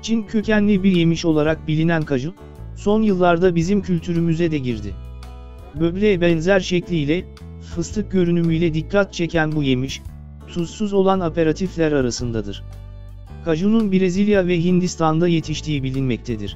Çin kökenli bir yemiş olarak bilinen kaju, son yıllarda bizim kültürümüze de girdi. Böbreğe benzer şekliyle, fıstık görünümüyle dikkat çeken bu yemiş, tuzsuz olan aperatifler arasındadır. Kajunun Brezilya ve Hindistan'da yetiştiği bilinmektedir.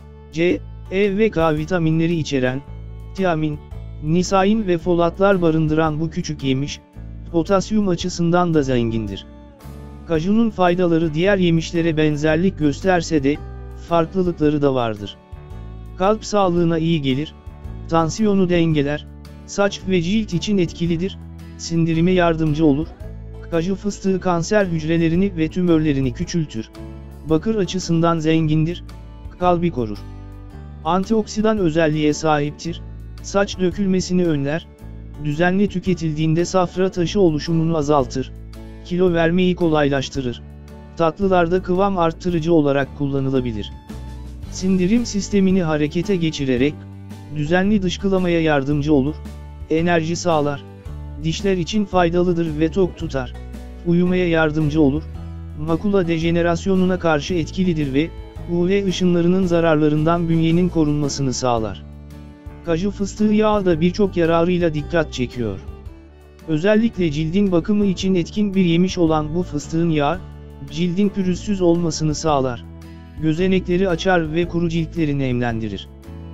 C, E ve K vitaminleri içeren, tiamin, nisain ve folatlar barındıran bu küçük yemiş, potasyum açısından da zengindir. Kajunun faydaları diğer yemişlere benzerlik gösterse de, farklılıkları da vardır. Kalp sağlığına iyi gelir, tansiyonu dengeler, saç ve cilt için etkilidir, sindirime yardımcı olur, kaju fıstığı kanser hücrelerini ve tümörlerini küçültür, bakır açısından zengindir, kalbi korur. Antioksidan özelliğe sahiptir, saç dökülmesini önler, düzenli tüketildiğinde safra taşı oluşumunu azaltır, kilo vermeyi kolaylaştırır, tatlılarda kıvam arttırıcı olarak kullanılabilir. Sindirim sistemini harekete geçirerek, düzenli dışkılamaya yardımcı olur, enerji sağlar, dişler için faydalıdır ve tok tutar, uyumaya yardımcı olur, makula dejenerasyonuna karşı etkilidir ve UV ışınlarının zararlarından bünyenin korunmasını sağlar. Kaju fıstığı yağı da birçok yararıyla dikkat çekiyor. Özellikle cildin bakımı için etkin bir yemiş olan bu fıstığın yağı, cildin pürüzsüz olmasını sağlar. Gözenekleri açar ve kuru ciltleri nemlendirir.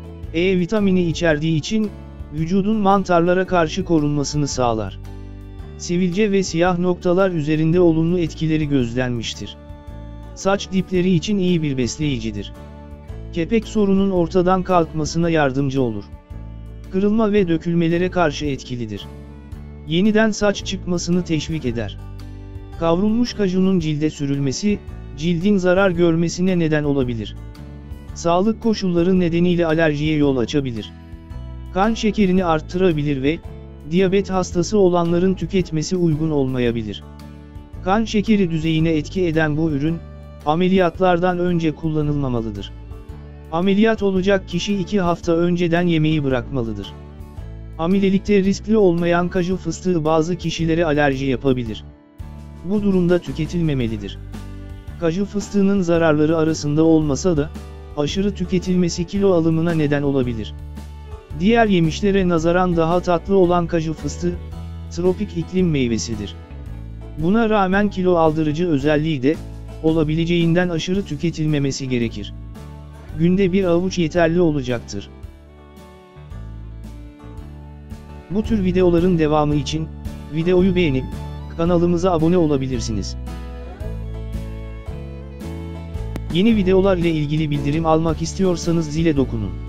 E vitamini içerdiği için, vücudun mantarlara karşı korunmasını sağlar. Sivilce ve siyah noktalar üzerinde olumlu etkileri gözlenmiştir. Saç dipleri için iyi bir besleyicidir. Kepek sorunun ortadan kalkmasına yardımcı olur. Kırılma ve dökülmelere karşı etkilidir. Yeniden saç çıkmasını teşvik eder. Kavrulmuş kajunun cilde sürülmesi, cildin zarar görmesine neden olabilir. Sağlık koşulları nedeniyle alerjiye yol açabilir. Kan şekerini arttırabilir ve diyabet hastası olanların tüketmesi uygun olmayabilir. Kan şekeri düzeyine etki eden bu ürün, ameliyatlardan önce kullanılmamalıdır. Ameliyat olacak kişi 2 hafta önceden yemeği bırakmalıdır. Hamilelikte riskli olmayan kaju fıstığı bazı kişilere alerji yapabilir. Bu durumda tüketilmemelidir. Kaju fıstığının zararları arasında olmasa da, aşırı tüketilmesi kilo alımına neden olabilir. Diğer yemişlere nazaran daha tatlı olan kaju fıstığı, tropik iklim meyvesidir. Buna rağmen kilo aldırıcı özelliği de, olabileceğinden aşırı tüketilmemesi gerekir. Günde bir avuç yeterli olacaktır. Bu tür videoların devamı için, videoyu beğenip, kanalımıza abone olabilirsiniz. Yeni videolar ile ilgili bildirim almak istiyorsanız zile dokunun.